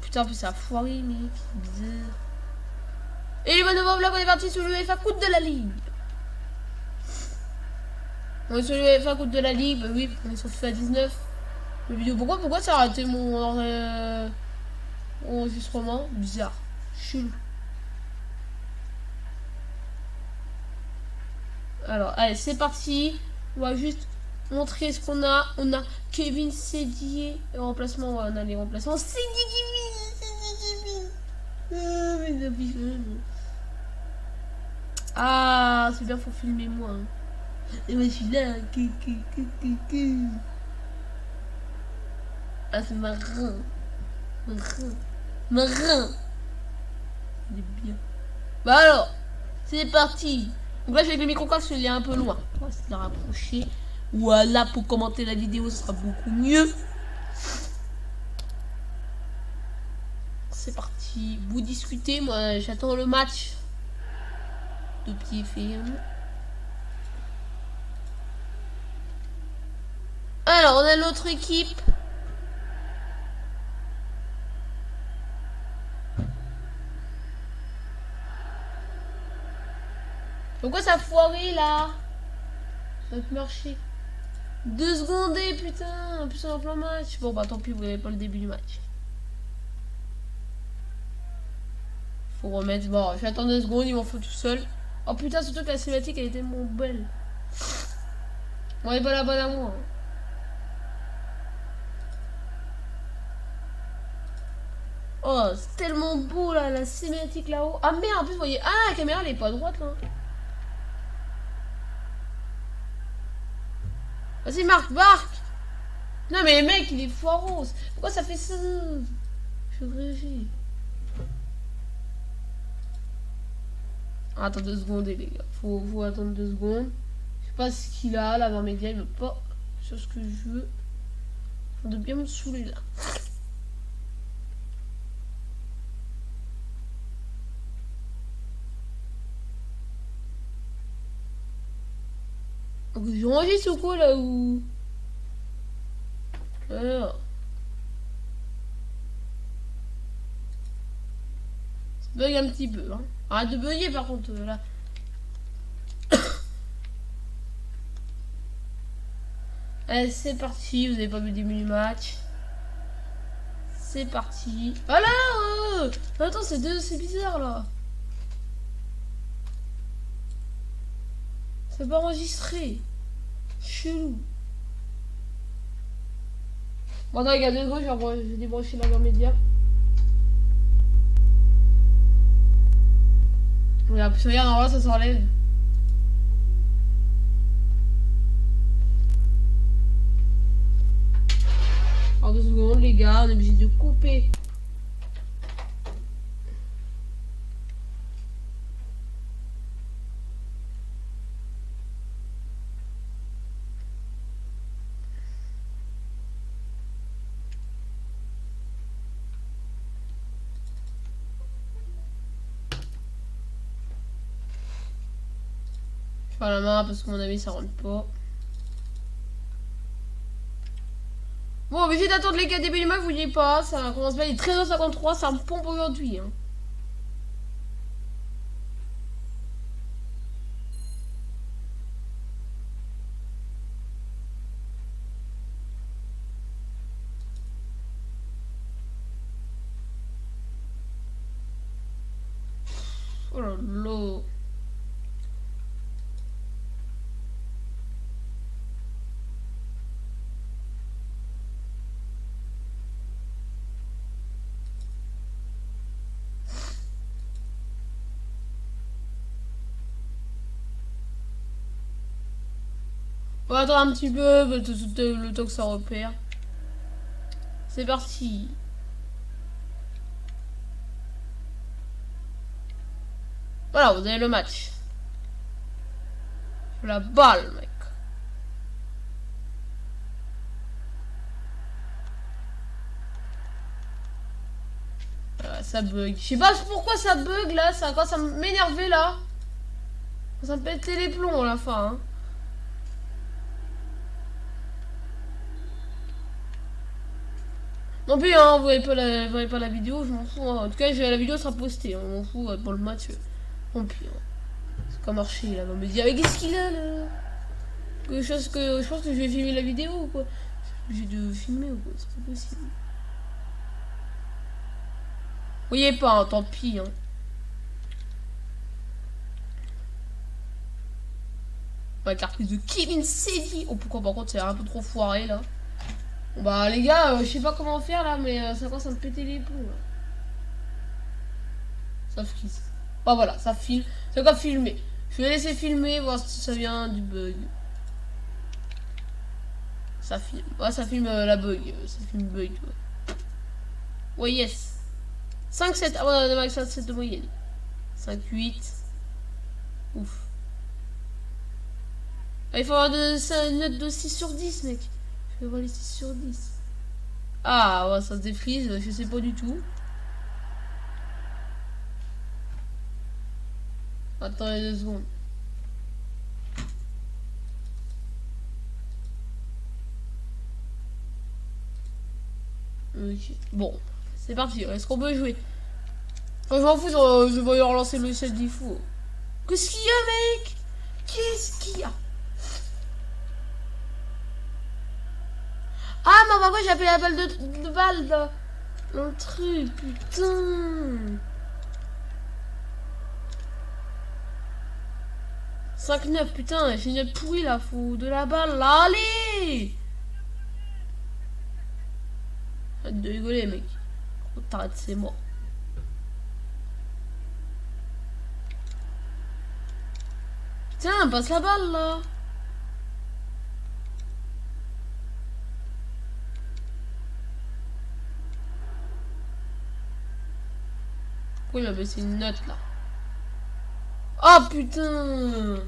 putain, en plus ça a foiré, mec. C'est bizarre. Et les nouveau vlog, on est parti sur l'UEFA Coupe de la Ligue. On est sur l'UEFA Coupe de la Ligue, bah oui, on est sur FIFA 19. Le vidéo, pourquoi ça a arrêté mon enregistrement? Bizarre. Chelou. Alors, allez, c'est parti. On va juste montrer ce qu'on a. On a Kevin Sédier. Remplacement, ouais, on a les remplacements. Sédier Kevin. Ah, c'est bien, faut filmer moi. Hein. Et moi, je suis là. Ah, c'est marin. Marin. Il est bien. Bah alors, c'est parti. Donc là, je vais avec le micro parce qu'il est un peu loin. On va se la rapprocher. Voilà, pour commenter la vidéo, ce sera beaucoup mieux. C'est parti. Vous discutez, moi, j'attends le match. De pied ferme. Alors, on a notre équipe. Pourquoi ça a foiré là? Ça va marcher. 2 secondes, putain. Plus en plein match. Bon, bah tant pis, vous n'avez pas le début du match. Faut remettre. Bon, j'attends 2 secondes, il m'en faut tout seul. Oh putain, surtout que la cinématique elle est tellement belle. Bon, elle est pas la bonne à moi. Oh, c'est tellement beau là, la cinématique là-haut. Ah merde, en plus, vous voyez. Ah, la caméra elle est pas à droite là. Vas-y, marque. Non, mais mec, il est foireux. Pourquoi ça fait ça? Je vérifie. Attends 2 secondes, les gars. Faut attendre 2 secondes. Je sais pas ce qu'il a là dans mes médias. Il veut pas sur ce que je veux. De bien me saouler là. J'enregistre ou quoi là où. Alors. Ça bug un petit peu. Hein. Arrête de bugger par contre là. Allez, c'est parti. Vous avez pas vu le début du match. C'est parti. Voilà. Attends, c'est bizarre là. C'est pas enregistré. Chelou. Bon, attends, regarde 2 secondes, je vais débrancher la média. Regarde, en vrai, ça s'enlève. Alors 2 secondes, les gars, on est obligé de couper. Je fais la main parce que mon avis ça rentre pas. Bon, obligé d'attendre les 4 début du match, vous voyez pas, ça commence bien, il est 13h53, ça me pompe aujourd'hui. Hein. Oh là là. On va attendre un petit peu, le temps que ça repère. C'est parti. Voilà, vous avez le match. La balle, mec. Ça bug. Je sais pas pourquoi ça bug là, ça commence à m'énerver là. Ça me pète les plombs à la fin. Hein. Non plus, hein, vous voyez pas la vidéo, je m'en fous. Hein. En tout cas, la vidéo sera postée, hein, on m'en fout pour le match. Non plus. Hein. C'est comme marché là, on me dit, qu'est-ce qu'il a là je pense que je vais filmer la vidéo ou quoi. Je suis obligé de filmer ou quoi, c'est pas possible. Vous voyez pas, hein, tant pis. Hein. Avec la reprise de Kevin Cedi. Oh, pourquoi par contre, c'est un peu trop foiré là. Bon, bah, les gars, je sais pas comment faire là, mais ça commence à me péter les plombs là. Ça frise. Bah voilà, ça filme. C'est quoi filmer. Je vais laisser filmer, voir si ça vient du bug. Ça filme. Ouais, ça filme la bug. Ça filme bug. Ouais, yes. 5-7. Ah ouais, on a 5-7 de moyenne. 5-8. Ouf. Ah, il faut avoir une note de 6 sur 10, mec. Je vais avoir les 6 sur 10. Ah, ouais, ça se défrise. Je sais pas du tout. Attends 2 secondes. Ok. Bon, c'est parti. Est-ce qu'on peut jouer? Enfin, je m'en fous, je vais relancer le set du fou. Qu'est-ce qu'il y a, mec? Qu'est-ce qu'il y a? Ah, mais pourquoi j'ai appelé la balle de balle dans le truc, putain. 5-9, putain, j'ai une pourrie là, faut de la balle là, allez. Arrête de rigoler, mec. T'arrêtes, c'est mort. Tiens, passe la balle là. Pourquoi il m'a baissé une note là? Oh putain.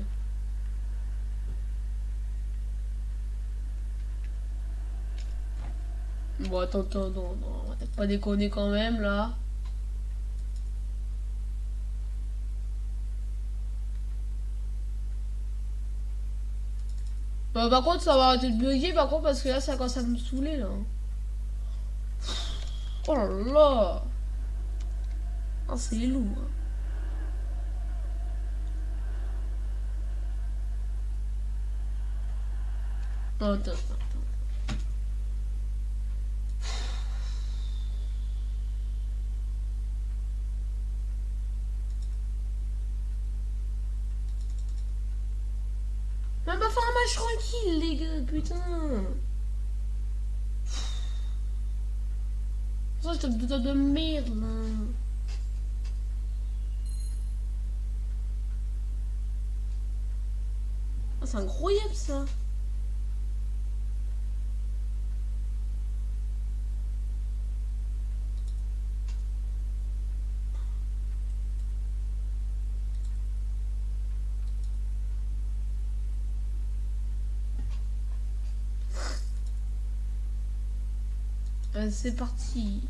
Bon, attends, non, on va pas déconner quand même là. Bah, par contre, ça va arrêter de bugger par contre parce que là, ça commence à me saouler là. Oh là là. Ah, c'est les loups. Hein. Oh, attends. Mais on va faire un match tranquille, les gars, putain. Ça, c'est de merde, là. Ah, c'est incroyable, ça. C'est parti.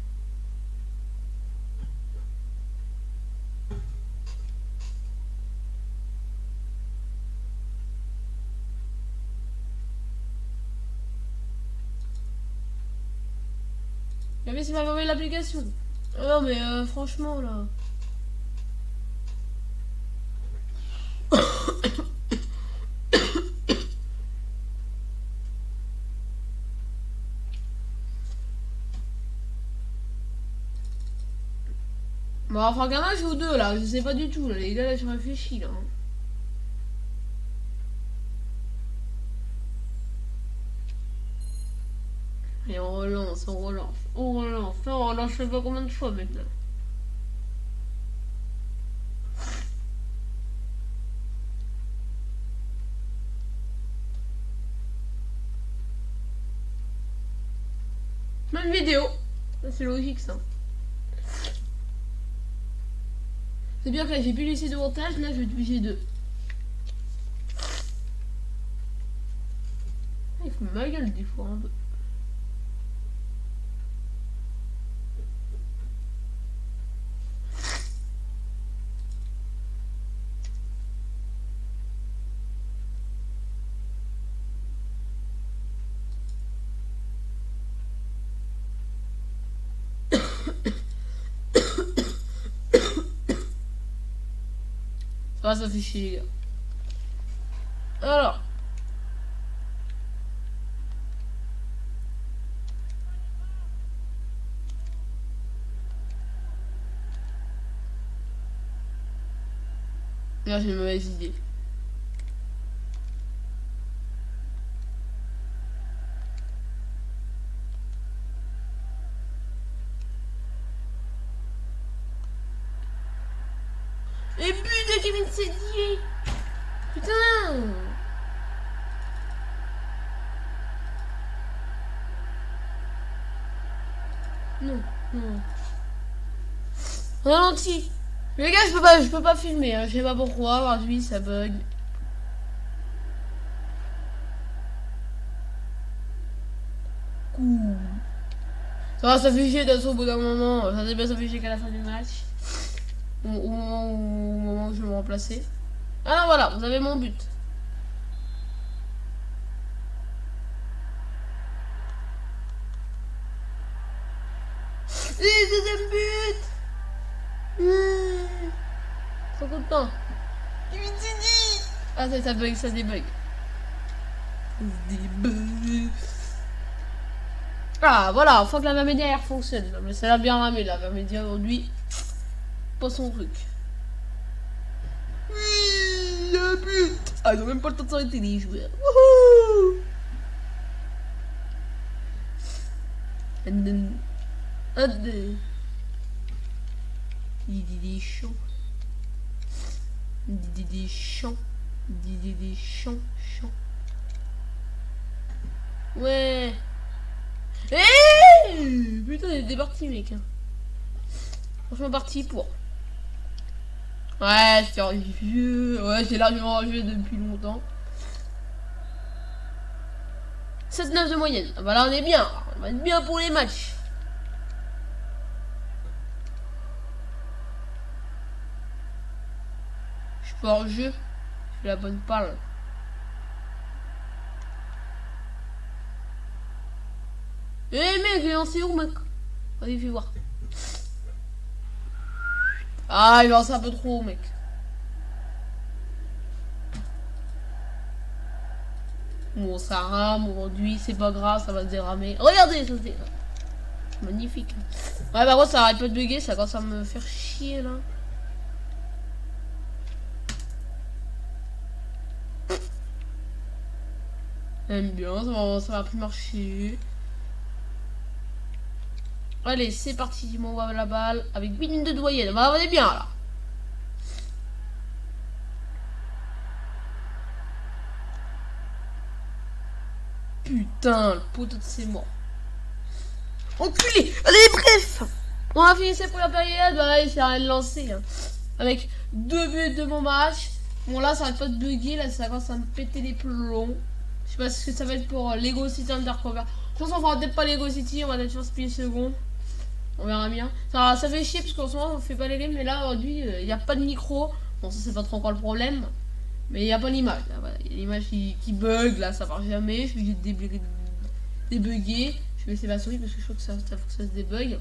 Mais c'est pas vraiment l'application. Non mais franchement là. Bon, on va faire qu'un match ou deux là, je sais pas du tout là, les gars là je réfléchis là. Et on relance, on relance, on relance, on relance, je sais pas combien de fois maintenant. Même vidéo. C'est logique ça. C'est bien que là j'ai pu laisser de montage, là je vais utiliser deux. Il faut ma gueule des fois un peu. Ah, ça fait chier, les gars. Alors. Là, j'ai une mauvaise idée. Et but de Kevin Sédier. Putain. Non, non. Ralenti. Les gars, je peux pas filmer. Hein. Je sais pas pourquoi. Aujourd'hui, ça bug. Cool. Ça va s'afficher de toute façon au bout d'un moment. Ça s'est bien s'afficher qu'à la fin du match. Au moment où je vais me remplacer. Alors voilà, vous avez mon but. Et deuxième but. Trop content. Ah ça bug, ça débug. Ah voilà, faut que la média fonctionne. Mais ça l'a bien ramé la média aujourd'hui. Pas son truc. Oui, un but. Ah ils ont même pas le temps de s'arrêter les joueurs. Wouhou. Didier Champ. Didier Champ. Didier Champ. Champ. Ouais. Eh putain, il était parti, mec. Franchement, parti pour. Ouais, c'est vieux. Ouais, j'ai largement joué depuis longtemps. 7-9 de moyenne. Ah bah là, on est bien. On va être bien pour les matchs. Je suis pas hors jeu. Je fais la bonne parle. Eh mec, il est lancé où, mec? Allez, fais voir. Ah, il lance un peu trop, mec. Bon, ça rame aujourd'hui, c'est pas grave, ça va se déramer. Regardez, ça se dérame. Magnifique. Ouais, bah, moi, ça arrête pas de bugger, ça commence à me faire chier, là. J'aime bien, ça va plus marcher. Allez, c'est parti, il m'envoie la balle avec 8 minutes de doyenne. Bah, on est bien, là. Putain, le poteau de c'est mort. Enculé. Allez, bref. On a fini cette première période. Bah, là, il s'est rien de lancer. Hein. Avec 2 buts de mon match. Bon, là, ça arrête pas de bugger. Là, ça commence à me péter les plombs. Je sais pas ce que ça va être pour Lego City Undercover. Je pense qu'on fera peut-être pas Lego City. On va peut-être faire Split Second. On verra bien. Ça fait chier parce qu'en ce moment, on fait pas les games. Mais là, aujourd'hui, il n'y a pas de micro. Bon, ça, c'est pas trop encore le problème. Mais il n'y a pas l'image. Voilà. Il y a l'image qui bug. Là, ça marche jamais. Je suis obligé de débugger. Je vais laisser ma souris parce que je crois que ça faut que ça se débug.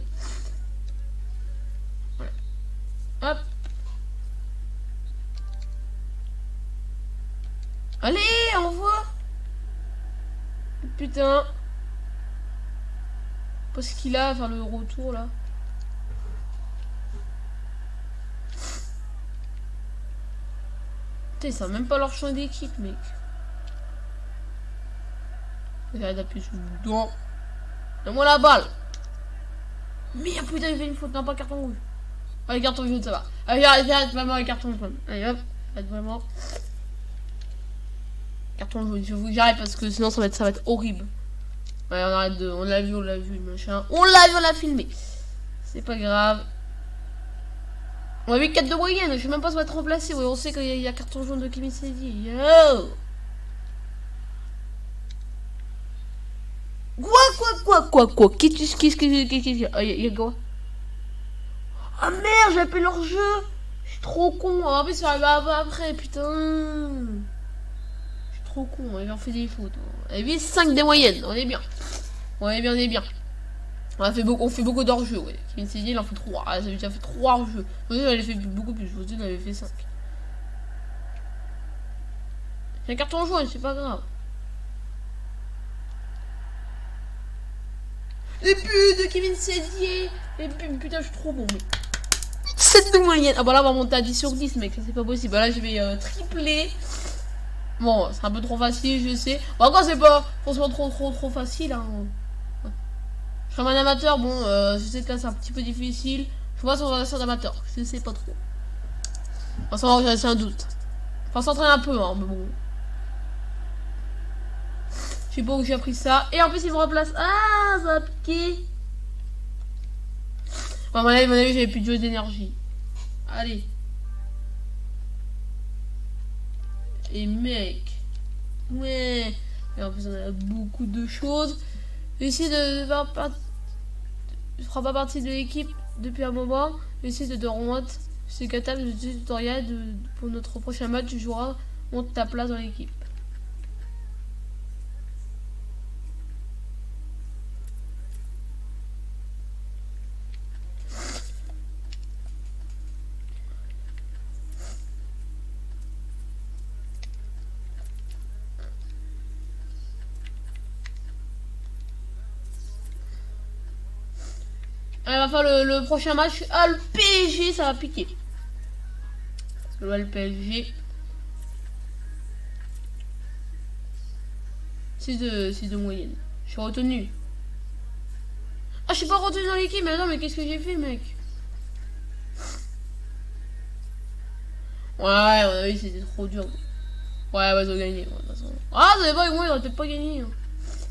Voilà. Hop. Allez, envoie. Putain. Pas ce qu'il a à faire le retour là. Putain, ils savent même pas leur champ d'équipe, mec. Regarde, appuie sur le bouton. Donne-moi la balle. Merde, putain, il fait une faute. Non, pas carton rouge. Allez, carton jaune, ça va. Allez, arrête vraiment les cartons jaunes. Allez, hop. Arrête vraiment. Carton jaune, je vous j'arrête parce que sinon ça va être horrible. Ouais, on arrête de. On l'a vu, machin. On l'a filmé. C'est pas grave. On a 8-4 de moyenne, je sais même pas si on va être remplacé. Ouais, on sait qu'il y a carton jaune de Kevin Sédier. Yo! Quoi? Qu'est-ce qu'il y a? Ah, il y a quoi? Ah merde, j'ai appelé leur jeu! Je suis trop con. En plus, ça arrive après, putain. Je suis trop con, il en fait des fautes. Et 8-5 des moyennes, on est bien. On est bien. On fait beaucoup d'hors-jeu, ouais. Kevin Sédier, il en fait 3. Ah, ça veut dire fait 3 hors-jeu. Vous avez fait beaucoup plus, vous en avez fait 5. J'ai un carton jaune, c'est pas grave. Les buts de Kevin Sédier. Les buts, putain, je suis trop bon, mec. 7 de moyenne. Ah bah là, on va monter à 10 sur 10, mec. Ça, c'est pas possible. Là, je vais tripler. Bon, c'est un peu trop facile, je sais. Bon, encore, c'est pas forcément trop facile. Hein. Je suis un amateur. Bon, je sais que là, c'est un petit peu difficile. Je vois sur un amateur. Je sais pas trop. Enfin, c'est un doute. Enfin, s'entraîner un peu, hein, mais bon. Je sais pas où j'ai appris ça. Et en plus, il me remplace. Ah, ça a piqué. Bon, à mon avis, j'avais plus de jeu d'énergie. Allez. Et mec. Ouais. Et en plus, on a beaucoup de choses. J'essaie de faire partie. Je ferai pas partie de l'équipe depuis un moment. J'essaie de remonter. C'est capable de tutoriel pour notre prochain match. Tu joueras. Monte ta place dans l'équipe. On va faire le prochain match. Ah, le PSG, ça va piquer. Le PSG. 6 de moyenne. Je suis retenu. Ah, je suis pas retenu dans l'équipe. Mais non, mais qu'est-ce que j'ai fait, mec? Ouais, oui, c'était trop dur. Ouais, ils ont gagné. De toute façon. Ah, ça pas, moi, ils auraient peut-être pas gagné. Hein.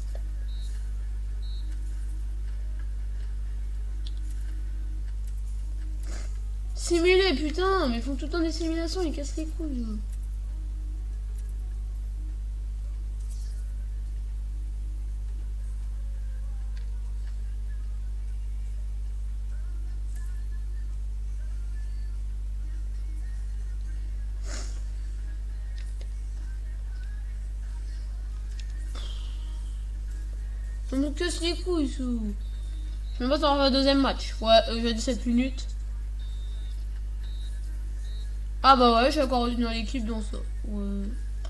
Simuler, putain, mais ils font tout le temps des simulations, ils cassent les couilles. Ça me casse les couilles, ça. Je me passe dans le deuxième match. Ouais, j'ai 17 minutes. Ah bah ouais, je suis encore retenu dans l'équipe dans ça. Ouais.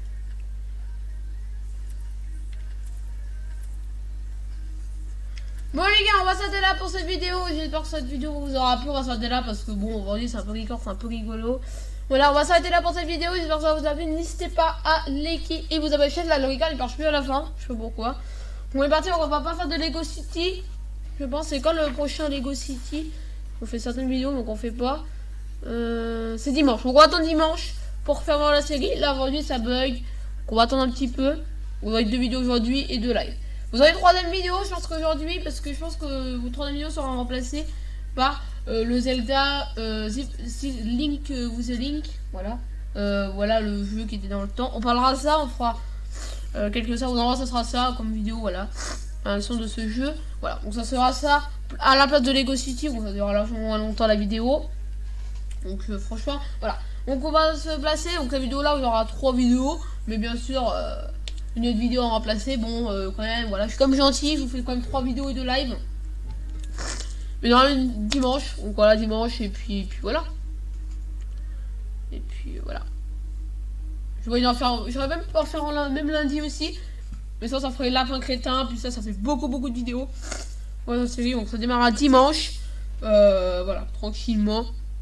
Bon les gars, on va s'arrêter là pour cette vidéo. J'espère que cette vidéo vous aura plu. On va s'arrêter là parce que bon, aujourd'hui c'est un peu rigolo, c'est un peu rigolo. Voilà, on va s'arrêter là pour cette vidéo. J'espère que ça vous a plu. N'hésitez pas à liker et vous abonner à la chaîne. La Lorica, il marche plus à la fin. Je sais pas pourquoi. On est parti, on va pas faire de Lego City. Je pense c'est quand le prochain Lego City. On fait certaines vidéos, donc on fait pas. C'est dimanche. Donc on va attendre dimanche pour faire voir la série. Là aujourd'hui ça bug. Donc on va attendre un petit peu. Vous aurez 2 vidéos aujourd'hui et 2 lives. Vous aurez une 3e vidéo, je pense qu'aujourd'hui, parce que je pense que votre 3e vidéo sera remplacée par le Zelda Link with the Link. Voilà. Voilà le jeu qui était dans le temps. On parlera de ça, on fera quelques heures. Ou ça sera ça comme vidéo, voilà. Un son de ce jeu. Voilà. Donc ça sera ça à la place de Lego City. Bon, ça durera largement longtemps la vidéo. Donc franchement, voilà. Donc on va se placer. Donc la vidéo là, il y aura 3 vidéos. Mais bien sûr, une autre vidéo à remplacer. Bon, quand même, voilà. Je suis comme gentil. Je vous fais quand même 3 vidéos et 2 lives. Mais normalement dimanche. Donc voilà, dimanche. Et puis voilà. Et puis voilà. J'aurais même pu en faire même lundi aussi. Mais ça ferait lapin crétin. Puis ça fait beaucoup de vidéos. Voilà, série. Donc ça démarre à dimanche. Voilà, tranquillement.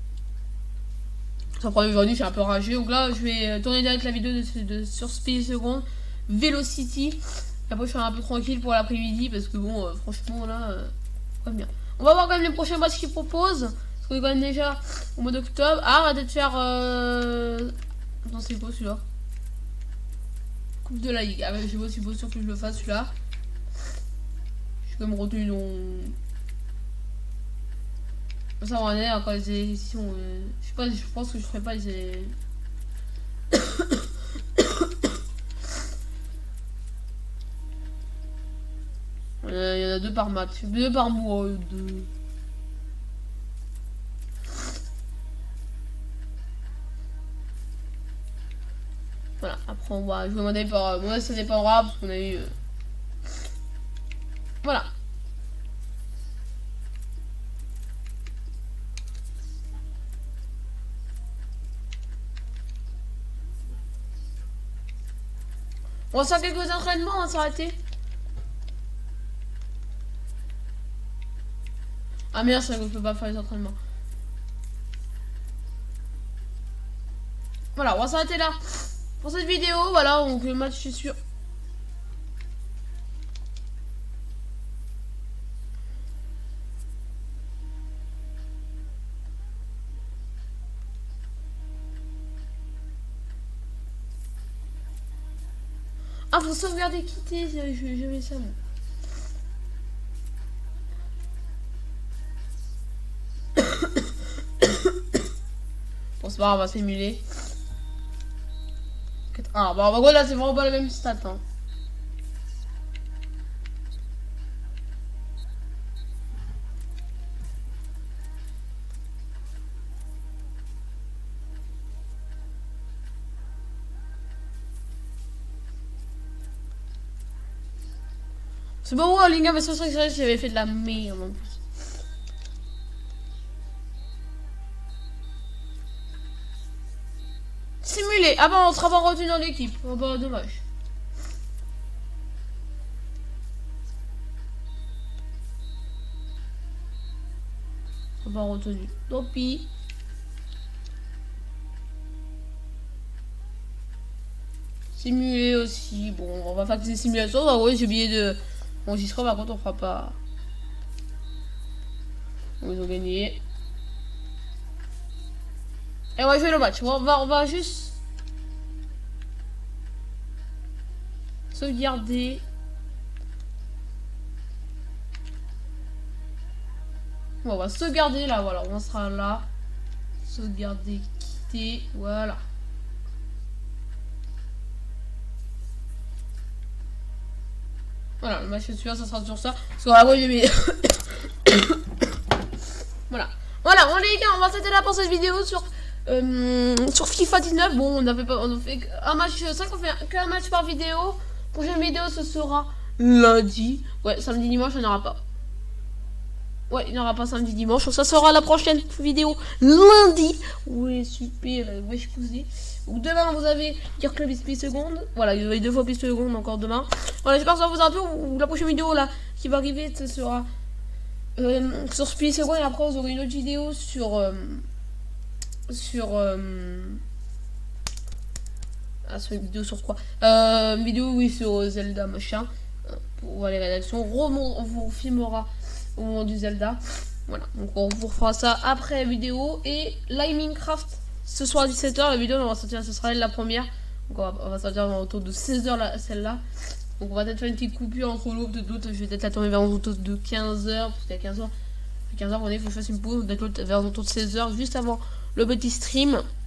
Ça prend aujourd'hui, je suis un peu ragé. Donc là, je vais tourner direct la vidéo sur Space Second, Velocity. Et après, je serai un peu tranquille pour l'après-midi parce que bon, franchement, là, pas bien. On va voir quand même les prochains matchs qu'ils proposent. Parce qu'on est quand même déjà au mois d'octobre. Ah, arrêtez de faire. Attends, c'est quoi celui-là? Coupe de la Ligue. Ah, ouais, je suis pas sûr que je le fasse celui-là. Je suis quand même retenu dans. Ça va en est encore les élections. Je sais pas, je pense que je ferai pas les. Il y en a 2 par match, 2 par mois. 2. Voilà, après on va. Je vais demander par. Moi ça dépendra parce qu'on a eu. Voilà. On va faire quelques entraînements, on va s'arrêter. Ah merde, ça ne peut pas faire les entraînements. Voilà, on va s'arrêter là pour cette vidéo. Voilà, donc le match est sûr. Ah, faut sauvegarder, quitter, je mets ça moi. Bon, c'est pas grave, on va simuler. Ah, bah, en gros, là, c'est vraiment pas la même stat. Hein. C'est bon, Linga, mais c'est vrai que j'avais fait de la merde en plus. Simuler. Ah bah, on sera pas retenu dans l'équipe. Oh bah, dommage. On va retenu. Tant pis. Simuler aussi. Bon, on va faire des simulations. Bah oui, j'ai oublié de enregistrer. Par contre, on fera pas. Ils ont gagné. Et on va jouer le match. On va juste sauvegarder. Bon, on va sauvegarder là. Voilà, on sera là. Sauvegarder, quitter. Voilà. Voilà, le match suivant, ça sera sur ça. Parce qu'on va voir Voilà. Voilà, bon les gars, on va s'arrêter là pour cette vidéo sur FIFA 19. Bon, on a fait un match, 5, on fait qu'un match par vidéo. Prochaine vidéo, ce sera lundi. Ouais, samedi, dimanche, il n'y en aura pas. Ouais, il n'y aura pas samedi, dimanche. Ça sera la prochaine vidéo lundi. Ouais, super. Ouais, je pousse. Donc demain, vous avez Gear Club XP secondes. Voilà, il y aura 2 fois plus secondes encore demain. Voilà, j'espère que ça vous a plu. La prochaine vidéo là qui va arriver, ce sera sur Speed Second. Et après, vous aurez une autre vidéo sur sur une vidéo sur quoi une vidéo, oui, sur Zelda machin. Pour voir les rédactions. On vous filmera au moment du Zelda. Voilà, donc on vous refera ça après la vidéo. Et Live Minecraft ce soir à 17h. La vidéo, on va sortir, ce sera la première. Donc on va sortir autour de 16h celle-là. Donc on va peut-être faire une petite coupure entre l'autre de d'autres. Je vais peut-être la tourner vers autour de 15h. Peut-être à 15h. 15h, il faut que je fasse une pause. Peut-être vers autour de 16h, juste avant le petit stream.